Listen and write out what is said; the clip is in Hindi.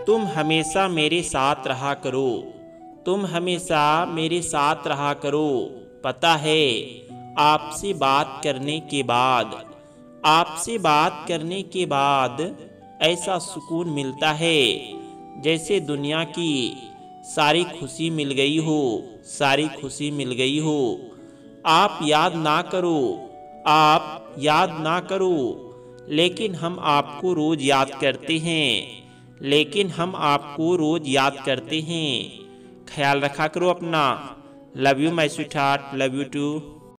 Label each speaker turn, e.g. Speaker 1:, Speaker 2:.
Speaker 1: तुम हमेशा मेरे साथ रहा करो, तुम हमेशा मेरे साथ रहा करो। पता है आपसे बात करने के बाद, आपसे बात करने के बाद ऐसा सुकून मिलता है जैसे दुनिया की सारी खुशी मिल गई हो, सारी खुशी मिल गई हो। आप याद ना करो, आप याद ना करो, लेकिन हम आपको रोज याद करते हैं, लेकिन हम आपको रोज याद करते हैं। ख्याल रखा करो अपना। Love you my sweetheart, love you to.